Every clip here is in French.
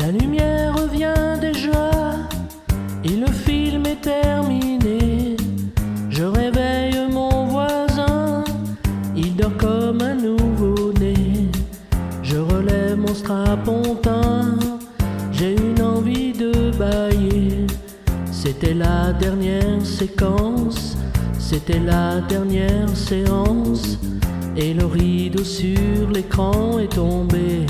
La lumière revient déjà et le film est terminé. Je réveille mon voisin, il dort comme un nouveau-né. Je relève mon strapontin, j'ai une envie de bâiller. C'était la dernière séquence, c'était la dernière séance, et le rideau sur l'écran est tombé.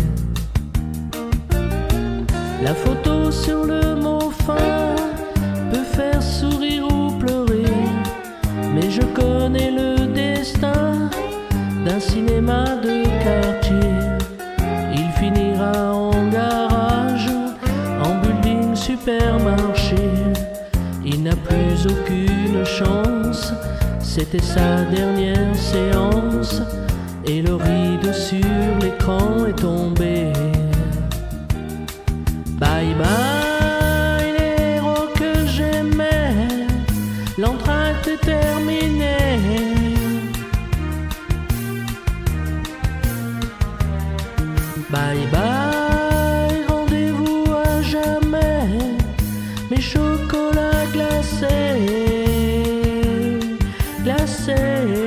La photo sur le mot fin peut faire sourire ou pleurer, mais je connais le destin d'un cinéma de quartier. Il finira en garage, en building supermarché. Il n'a plus aucune chance, c'était sa dernière séance, et le rideau sur l'écran est tombé. Bye bye les héros que j'aimais, l'entracte est terminé. Bye bye, rendez-vous à jamais, mes chocolats glacés, glacés.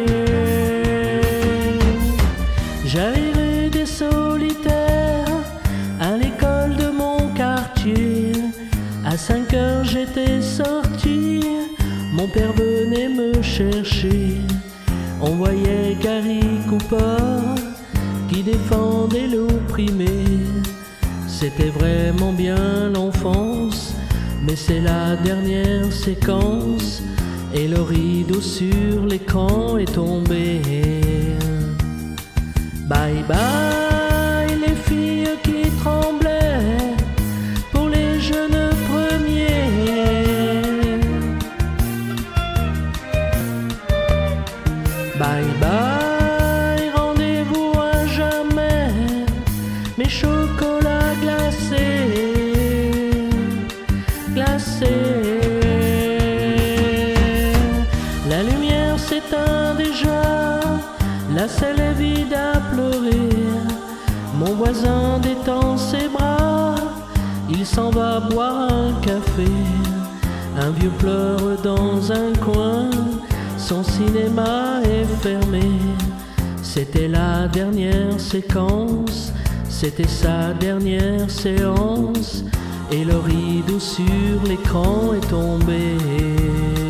J'arrivais des solitaires à l'école de mon quartier. À 5 heures j'étais sorti, mon père venait me chercher. On voyait Gary Cooper qui défendait l'opprimé. C'était vraiment bien l'enfance, mais c'est la dernière séquence, et le rideau sur l'écran est tombé. Bye bye les filles qui tremblaient pour les jeunes premiers. Bye bye, rendez-vous à jamais, mes chocolats glacés, glacés. La lumière s'éteint déjà, la salle est vide à pleurer. Mon voisin détend ses bras, il s'en va boire un café. Un vieux pleure dans un coin, son cinéma est fermé. C'était la dernière séquence, c'était sa dernière séance, et le rideau sur l'écran est tombé.